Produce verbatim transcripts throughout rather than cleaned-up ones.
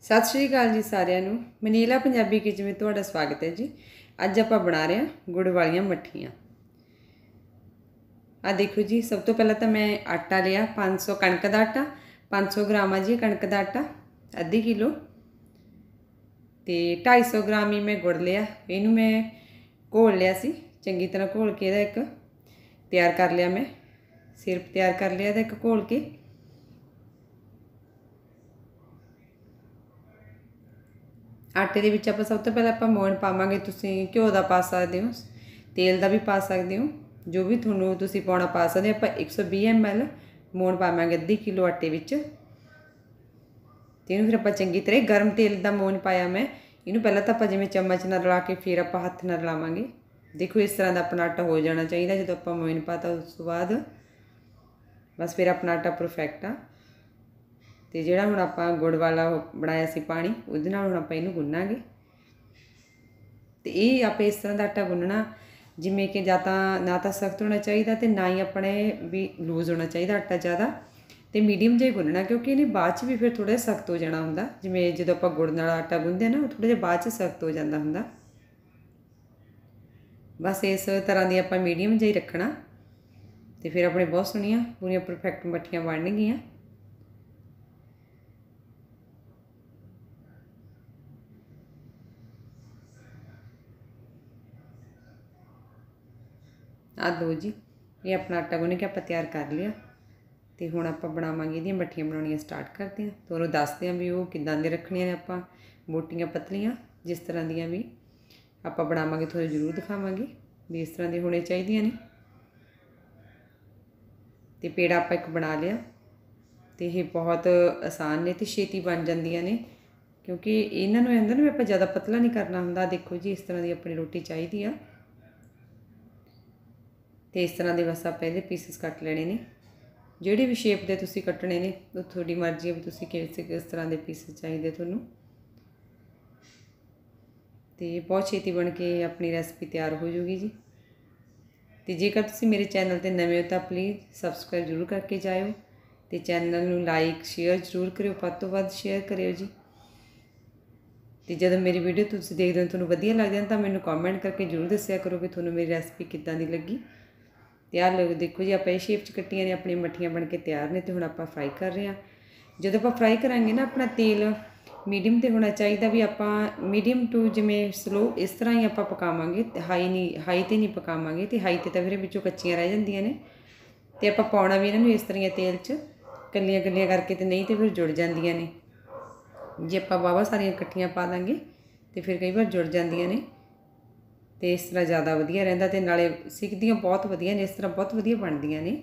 सत श्री अकाल जी सारिਆਂ ਨੂੰ ਮਨੀਲਾ पंजाबी किचन में ਤੁਹਾਡਾ स्वागत है जी। ਅੱਜ ਆਪਾਂ बना रहे हैं गुड़ वालियां मट्ठियां। आ देखो जी, सब तो पहले तो मैं आटा लिया पाँच सौ कणक का आटा, पाँच सौ ग्राम आ जी कणक का आटा अद्धी किलो, तो ढाई सौ ग्राम ही मैं गुड़ लिया। इनू मैं घोल लिया सी चंगी तरह, घोल के एक तैयार कर लिया, मैं सिरप तैयार कर लिया एक घोल के। आटे दे विच आपां सब तो पहले आपां मोयन पावांगे। तुसीं घ्यो दा पा सकदे हो, तेल दा भी पा सकदे हो, जो भी तुहानूं तुसीं पाउणा पा सकदे हो। आपां एक सौ बीस एम एल मोयन पावांगे अद्धी किलो आटे विच। ते इहनूं फिर आपां चंगी तरह गर्म तेल दा मोयन पाया मैं। इहनूं पहलां तां आपां जिवें चम्मच नाल रला के फिर आपां हत्थ नाल रलावांगे। देखो इस तरह दा अपना आटा हो जाना चाहिए। जदों आपां मोयन पाता उस तो बाद बस फिर अपना आटा परफेक्ट आ। तो जोड़ा हुण आपां गुड़ वाला बनाया सी पानी, उहदे नाल हुण आपां इहनूं गुन्नांगे। तो ये आपां इस तरह का आटा गुन्नना जिवें कि जां तां ना तां सख्त होना चाहिए तो ना ही अपने भी लूज होना चाहिए आटा ज़्यादा। तो मीडियम जिहा गुन्नना, क्योंकि इहने बाद च भी फिर थोड़ा जिहा सख्त हो जाना हुंदा। जिवें जदों आपां गुड़ नाल आटा गुन्नदे ना, थोड़ा जिहा बाद च सख्त हो जाता हुंदा। बस इस तरह की आपां मीडियम जिहा ही रखना। तो फिर अपने बहुत सोहणियां पूरियां परफेक्ट मट्ठियां बनणगीआं। आ दो जी, ये अपना आटा गुन्न के आप तैयार कर लिया। तो हुण आपां बनावांगे इहदियां मट्ठियां बनाउणियां स्टार्ट करते हैं। तो उन्होंने दसदे हैं भी वो किदां दी रखणियां ने। आपां मोटियां पतलियां जिस तरह दियां भी आपां बनावांगे तुहानूं जरूर दिखावांगे भी इस तरह दी होणी चाहीदियां ने। तो पेड़ा आपां एक बना लिया। तो ये बहुत आसान ने, तो छेती बन जांदियां ने, क्योंकि इन्हां नूं अंदर भी आपां ज़्यादा पतला नहीं करना हुंदा। देखो जी इस तरह की अपनी रोटी चाहिदी आ। तो इस तरह के बस आप ये पीसिस कट लेने ने। जिहड़ी भी शेप के तुसीं कट्टणे ने वो तुहाडी मर्जी है भी तुसीं किस किस तरह के पीसिस चाहिए तुहानूं। तो बहुत छेती बन के अपनी रेसिपी तैयार हो जूगी जी। तो जेकर तुसीं मेरे चैनल ते नवे हो तो प्लीज़ सबसक्राइब जरूर करके जाओ। तो चैनल नूं लाइक शेयर जरूर करियो, वध तों वध शेयर करियो जी। तो जदों मेरी वीडियो तुसीं देखदे हो तुहानूं वधिया लगदी है तो मैनूं कॉमेंट करके जरूर दस्सिया करो कि तुहानूं मेरी रेसिपी किदां दी लगी। तो आ लोग देखो जी, आप इस शेप च कट्टियां ने, अपनी मट्ठियां बन के तैयार ने। तो हुण आपां फ्राई कर रहे हैं। जदों आपां फ्राई करांगे ना, अपना तेल मीडियम ते होना चाहिए भी। आपां मीडियम टू जिवें स्लो इस तरह ही आपां पकावांगे, हाई नहीं हाई ते नहीं पकावांगे। तो हाई ते तां फिर विचों कच्चियां रह जांदियां ने। तो आपां पाउणा भी इन्हां नूं इस तरह तेल च कल्लियां कल्लियां करके, तो नहीं तो फिर जुड़ जांदियां ने। जे आपां वाहवा सारियां इकट्ठियां पा दांगे तो फिर कई बार जुड़ जांदियां ने। तो इस तरह ज़्यादा वधिया रहिंदा, ते नाले सिकदियां बहुत वधिया ने, इस तरह बहुत वधिया बनदियां ने।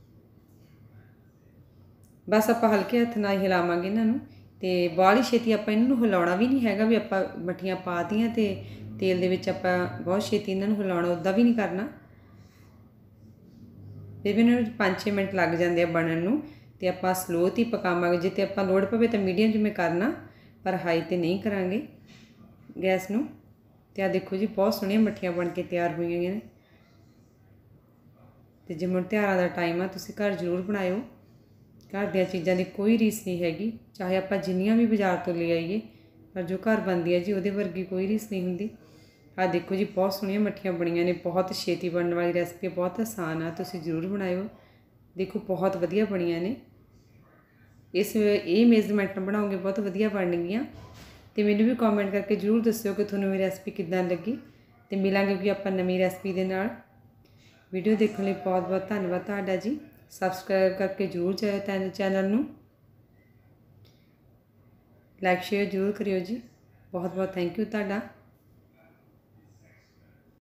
बस आपां हल्के हत्थ नाल हिलावांगे इन्हां नूं। ते बाहली छेती आपां इन्हां नूं हिलाउणा भी नहीं हैगा भी आपां मट्ठियां पा दियां ते तेल दे विच आपां बहुत छेती इन्हां नूं हिलाउणा उदां भी नहीं करना। फिर भी इन्हां नूं पाँच छे मिनट लग जांदे आ बनन नूं। ते आपां स्लो ते पकावांगे। जे ते आपां लोड़ पवे तो मीडियम च मैं करना, पर हाई ते नहीं करांगे गैस नूं। तो आ देखो जी बहुत सोहणियां मट्ठियां बन के तैयार होईयां ने। तो जे हुण त्योहारां दा टाइम आ, तुसीं घर जरूर बनाइओ। घर दीयां चीज़ां दी कोई रीस नहीं हैगी, चाहे आपां जिन्नियां भी बाज़ार तो ले आईए, पर जो घर बनदी है जी उहदे वर्गी कोई रीस नहीं हुंदी। आ देखो जी बहुत सोहणियां मट्ठियां बणियां ने। बहुत छेती बनने वाली रेसिपी, बहुत आसान आ, तुसीं जरूर बनाइओ। देखो बहुत वधिया बणियां ने। इस ये मेजरमेंट नाल बनाओगे बहुत वधिया बनणगीआं। तो मैनूं भी कॉमेंट करके जरूर दस्सिओ कि तुहानूं मेरी रेसिपी किदां लगी। तो मिलांगे कि आपां नवीं रेसिपी दे नाल। वीडियो देखने लई बहुत बहुत धन्नवाद तुहाडा जी। सबसक्राइब करके जरूर जाओ चैनल नूं, लाइक शेयर जरूर करियो जी। बहुत बहुत थैंक यू तुहाडा।